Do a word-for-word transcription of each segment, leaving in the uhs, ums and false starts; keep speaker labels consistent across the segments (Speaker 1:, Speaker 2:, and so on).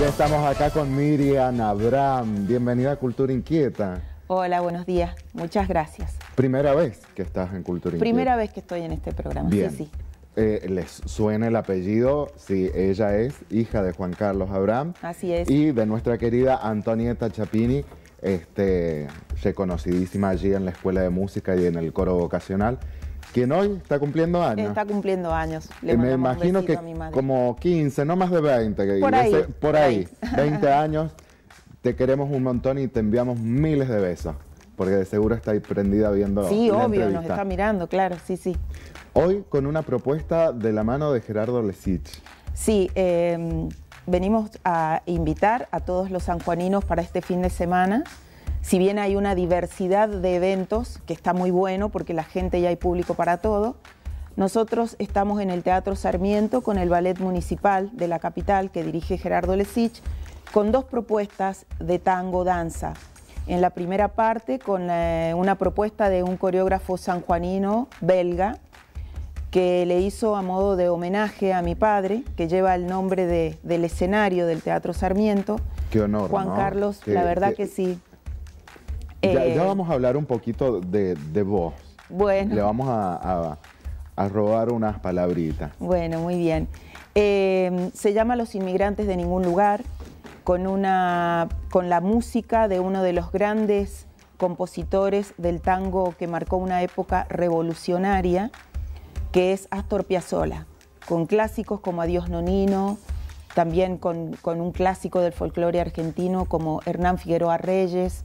Speaker 1: Ya estamos acá con Miriam Abraham. Bienvenida a Cultura Inquieta.
Speaker 2: Hola, buenos días. Muchas gracias.
Speaker 1: ¿Primera vez que estás en Cultura Inquieta?
Speaker 2: Primera vez que estoy en este programa.
Speaker 1: Bien.
Speaker 2: Sí, sí.
Speaker 1: Eh, ¿Les suena el apellido? Sí, ella es hija de Juan Carlos Abraham.
Speaker 2: Así es.
Speaker 1: Y de nuestra querida Antonieta Chapini, este, reconocidísima allí en la Escuela de Música y en el coro vocacional, quien hoy está cumpliendo años.
Speaker 2: Está cumpliendo años. Le
Speaker 1: Eh, Me
Speaker 2: mandamos un
Speaker 1: imagino
Speaker 2: besito
Speaker 1: que
Speaker 2: a mi madre.
Speaker 1: como quince, no más de veinte. que-
Speaker 2: Por
Speaker 1: y
Speaker 2: ahí,
Speaker 1: ese- por
Speaker 2: por
Speaker 1: ahí,
Speaker 2: ahí.
Speaker 1: veinte años. Te queremos un montón y te enviamos miles de besos, porque de seguro está ahí prendida viendo
Speaker 2: Sí,
Speaker 1: la
Speaker 2: obvio,
Speaker 1: entrevista.
Speaker 2: nos está mirando, claro, sí, sí.
Speaker 1: Hoy con una propuesta de la mano de Gerardo Lesich.
Speaker 2: Sí, eh, venimos a invitar a todos los sanjuaninos para este fin de semana. Si bien hay una diversidad de eventos, que está muy bueno porque la gente ya hay público para todo, nosotros estamos en el Teatro Sarmiento con el Ballet Municipal de la capital que dirige Gerardo Lesich, con dos propuestas de tango danza. En la primera parte con eh, una propuesta de un coreógrafo sanjuanino belga que le hizo a modo de homenaje a mi padre, que lleva el nombre de, del escenario del Teatro Sarmiento.
Speaker 1: Qué honor,
Speaker 2: Juan
Speaker 1: ¿no?
Speaker 2: Carlos,
Speaker 1: Que-
Speaker 2: la verdad
Speaker 1: que-
Speaker 2: que, sí.
Speaker 1: Ya,
Speaker 2: Eh,
Speaker 1: ya vamos a hablar un poquito de, de vos.
Speaker 2: Bueno.
Speaker 1: Le vamos a, a- a robar unas palabritas.
Speaker 2: Bueno, muy bien. Eh, se llama Los Inmigrantes de Ningún Lugar, con, una, con la música de uno de los grandes compositores del tango que marcó una época revolucionaria, que es Astor Piazzolla, con clásicos como Adiós Nonino, también con, con un clásico del folclore argentino como Hernán Figueroa Reyes.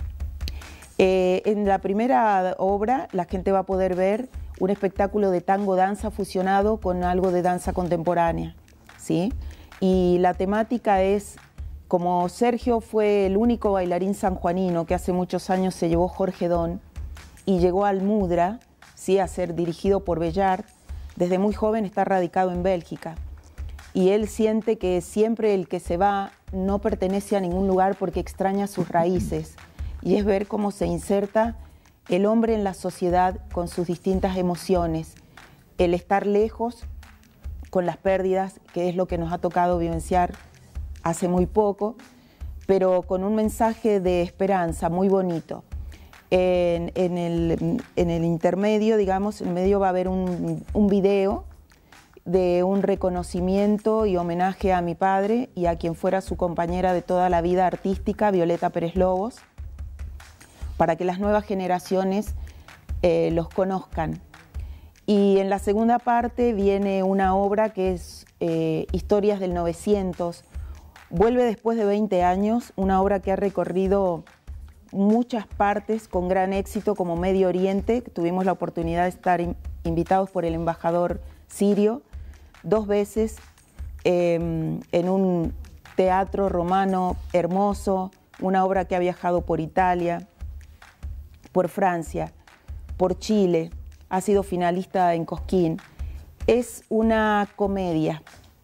Speaker 2: Eh, en la primera obra la gente va a poder ver un espectáculo de tango danza fusionado con algo de danza contemporánea, ¿sí? Y la temática es, como Sergio fue el único bailarín sanjuanino que hace muchos años se llevó Jorge Don y llegó al Mudra, ¿sí?, a ser dirigido por Bellart, desde muy joven está radicado en Bélgica. Y él siente que siempre el que se va no pertenece a ningún lugar porque extraña sus raíces. Y es ver cómo se inserta el hombre en la sociedad con sus distintas emociones, el estar lejos con las pérdidas, que es lo que nos ha tocado vivenciar hace muy poco, pero con un mensaje de esperanza muy bonito. En, en, el, en el intermedio, digamos, en medio va a haber un, un video de un reconocimiento y homenaje a mi padre y a quien fuera su compañera de toda la vida artística, Violeta Pérez Lobos, para que las nuevas generaciones eh, los conozcan. Y en la segunda parte viene una obra que es eh, Historias del novecientos. Vuelve después de veinte años, una obra que ha recorrido muchas partes con gran éxito, como Medio Oriente. Tuvimos la oportunidad de estar in, invitados por el embajador sirio dos veces eh, en un teatro romano hermoso, una obra que ha viajado por Italia, por Francia, por Chile, ha sido finalista en Cosquín. Es una comedia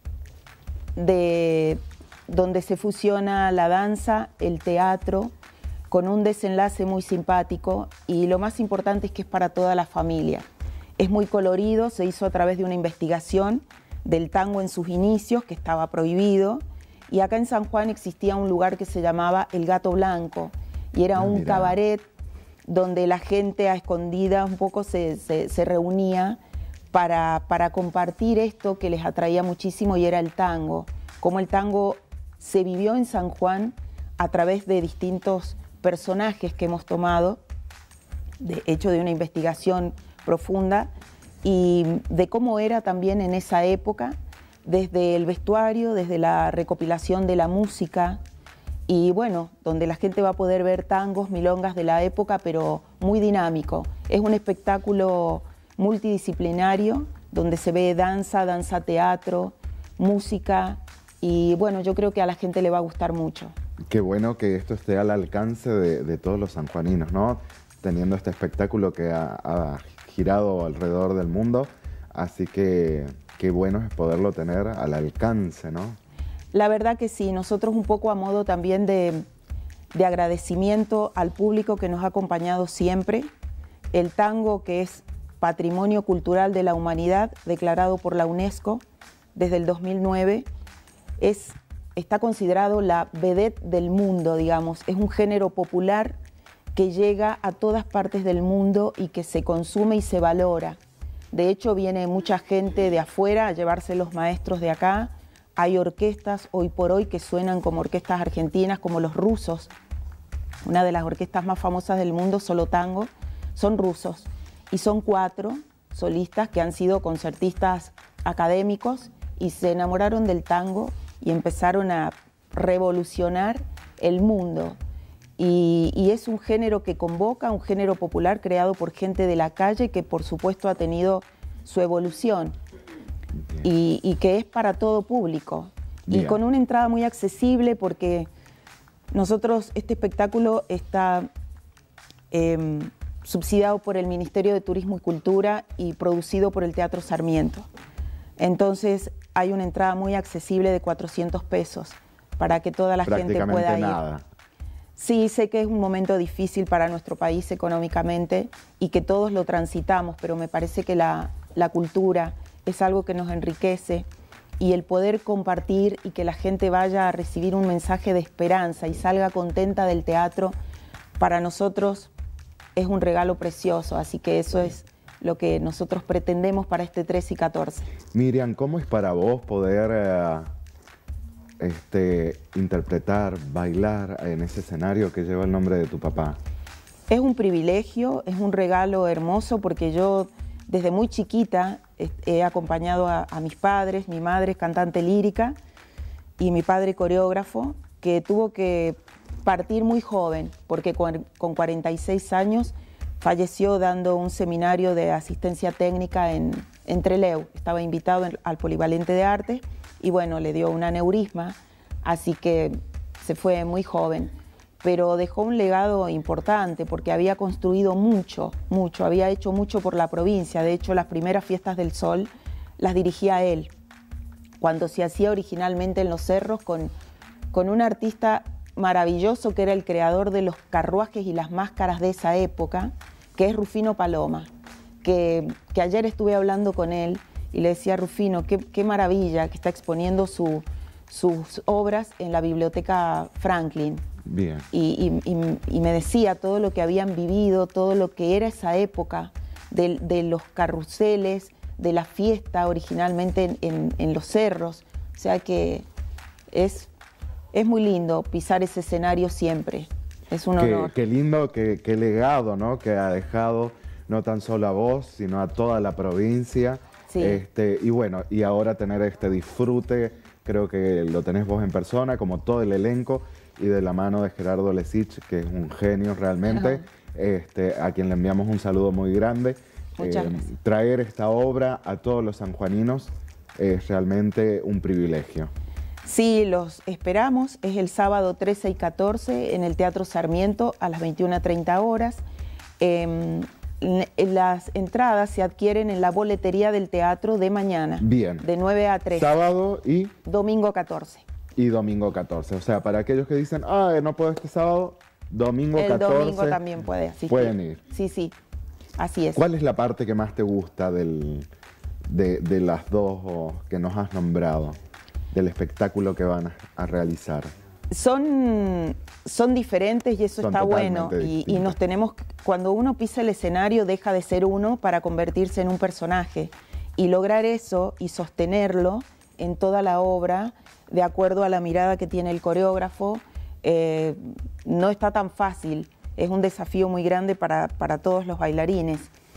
Speaker 2: de, donde se fusiona la danza, el teatro, con un desenlace muy simpático y lo más importante es que es para toda la familia. Es muy colorido, se hizo a través de una investigación del tango en sus inicios, que estaba prohibido, y acá en San Juan existía un lugar que se llamaba El Gato Blanco, y era
Speaker 1: Ah,
Speaker 2: un
Speaker 1: mira.
Speaker 2: cabaret donde la gente a escondidas un poco se, se, se reunía para, para compartir esto que les atraía muchísimo, y era el tango. Cómo el tango se vivió en San Juan a través de distintos personajes que hemos tomado, de hecho de una investigación profunda, y de cómo era también en esa época, desde el vestuario, desde la recopilación de la música, y bueno, donde la gente va a poder ver tangos, milongas de la época, pero muy dinámico. Es un espectáculo multidisciplinario, donde se ve danza, danza teatro, música, y bueno, yo creo que a la gente le va a gustar mucho.
Speaker 1: Qué bueno que esto esté al alcance de, de todos los sanjuaninos, ¿no? Teniendo este espectáculo que ha, ha girado alrededor del mundo, así que qué bueno es poderlo tener al alcance, ¿no?
Speaker 2: La verdad que sí, nosotros un poco a modo también de, de agradecimiento al público que nos ha acompañado siempre. El tango, que es Patrimonio Cultural de la Humanidad, declarado por la UNESCO desde el dos mil nueve, es está considerado la vedette del mundo, digamos. Es un género popular que llega a todas partes del mundo y que se consume y se valora. De hecho, viene mucha gente de afuera a llevarse los maestros de acá. Hay orquestas hoy por hoy que suenan como orquestas argentinas, como los rusos. Una de las orquestas más famosas del mundo, Solo Tango, son rusos. Y son cuatro solistas que han sido concertistas académicos y se enamoraron del tango y empezaron a revolucionar el mundo. Y, y es un género que convoca, un género popular creado por gente de la calle que por supuesto ha tenido su evolución y, y que es para todo público. Bien. Y con una entrada muy accesible porque nosotros, este espectáculo está eh, subsidiado por el Ministerio de Turismo y Cultura y producido por el Teatro Sarmiento. Entonces hay una entrada muy accesible de cuatrocientos pesos para que toda la gente pueda ir. Nada. Sí, sé que es un momento difícil para nuestro país económicamente y que todos lo transitamos, pero me parece que la, la cultura es algo que nos enriquece y el poder compartir y que la gente vaya a recibir un mensaje de esperanza y salga contenta del teatro, para nosotros es un regalo precioso, así que eso es lo que nosotros pretendemos para este trece y catorce.
Speaker 1: Miriam, ¿cómo es para vos poder eh, este, interpretar, bailar en ese escenario que lleva el nombre de tu papá?
Speaker 2: Es un privilegio, es un regalo hermoso porque yo desde muy chiquita he acompañado a, a mis padres, mi madre es cantante lírica y mi padre coreógrafo, que tuvo que partir muy joven porque con, con cuarenta y seis años falleció dando un seminario de asistencia técnica en, en Trelew. Estaba invitado en, al Polivalente de Arte y bueno, le dio un aneurisma, así que se fue muy joven. Pero dejó un legado importante porque había construido mucho, mucho, había hecho mucho por la provincia. De hecho, las primeras fiestas del Sol las dirigía él, cuando se hacía originalmente en los cerros con, con un artista maravilloso que era el creador de los carruajes y las máscaras de esa época, que es Rufino Paloma, que, que ayer estuve hablando con él y le decía a Rufino, qué, qué maravilla que está exponiendo su, sus obras en la Biblioteca Franklin.
Speaker 1: Bien.
Speaker 2: Y, y, y, y me decía todo lo que habían vivido, todo lo que era esa época, de, de los carruseles, de la fiesta originalmente en, en, en los cerros. O sea que es, es muy lindo pisar ese escenario siempre. Es un
Speaker 1: qué,
Speaker 2: honor.
Speaker 1: Qué lindo, qué, qué legado, ¿no? Que ha dejado no tan solo a vos, sino a toda la provincia.
Speaker 2: Sí.
Speaker 1: Este, y bueno, y ahora tener este disfrute, creo que lo tenés vos en persona, como todo el elenco, y de la mano de Gerardo Lesich, que es un genio realmente, este, a quien le enviamos un saludo muy grande.
Speaker 2: Muchas
Speaker 1: eh,
Speaker 2: gracias.
Speaker 1: Traer esta obra a todos los sanjuaninos es realmente un privilegio.
Speaker 2: Sí, los esperamos. Es el sábado trece y catorce en el Teatro Sarmiento a las veintiuna treinta horas. Eh, las entradas se adquieren en la boletería del teatro de mañana.
Speaker 1: Bien.
Speaker 2: De nueve a tres.
Speaker 1: Sábado y...
Speaker 2: Domingo catorce.
Speaker 1: Y domingo catorce. O sea, para aquellos que dicen, ah, no puedo este sábado, domingo
Speaker 2: el
Speaker 1: catorce.
Speaker 2: El domingo también puede asistir.
Speaker 1: Pueden ir.
Speaker 2: Sí, sí. Así es.
Speaker 1: ¿Cuál es la parte que más te gusta del, de, de las dos que nos has nombrado, del espectáculo que van a, a realizar?
Speaker 2: Son, son diferentes y eso
Speaker 1: son
Speaker 2: está bueno. Y, y nos tenemos, cuando uno pisa el escenario, deja de ser uno para convertirse en un personaje. Y lograr eso y sostenerlo en toda la obra, de acuerdo a la mirada que tiene el coreógrafo, eh, no está tan fácil. Es un desafío muy grande para, para todos los bailarines.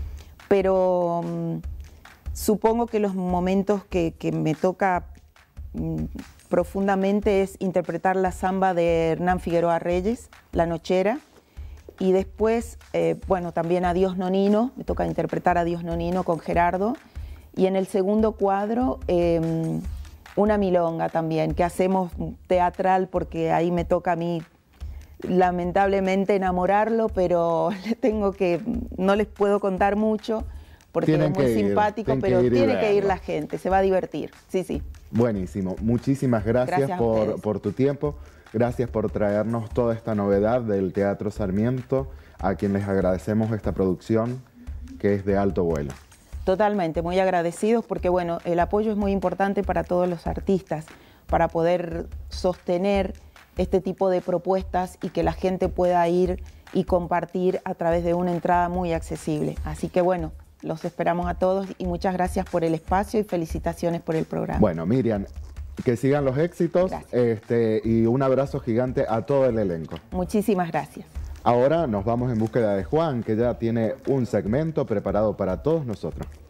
Speaker 2: Pero um, supongo que los momentos que, que me toca um, profundamente es interpretar la samba de Hernán Figueroa Reyes, La Nochera, y después, eh, bueno, también Adiós Nonino, me toca interpretar Adiós Nonino con Gerardo, y en el segundo cuadro eh, una milonga también, que hacemos teatral porque ahí me toca a mí lamentablemente enamorarlo, pero le tengo que, no les puedo contar mucho porque
Speaker 1: tienen
Speaker 2: es muy
Speaker 1: ir,
Speaker 2: simpático, pero
Speaker 1: que
Speaker 2: tiene que ir la gente, se va a divertir, sí, sí.
Speaker 1: Buenísimo, muchísimas gracias,
Speaker 2: gracias
Speaker 1: por, por tu tiempo, gracias por traernos toda esta novedad del Teatro Sarmiento, a quien les agradecemos esta producción que es de alto vuelo.
Speaker 2: Totalmente, muy agradecidos porque bueno, el apoyo es muy importante para todos los artistas, para poder sostener este tipo de propuestas y que la gente pueda ir y compartir a través de una entrada muy accesible. Así que bueno, los esperamos a todos y muchas gracias por el espacio y felicitaciones por el programa.
Speaker 1: Bueno, Miriam, que sigan los éxitos este, y un abrazo gigante a todo el elenco.
Speaker 2: Muchísimas gracias.
Speaker 1: Ahora nos vamos en búsqueda de Juan, que ya tiene un segmento preparado para todos nosotros.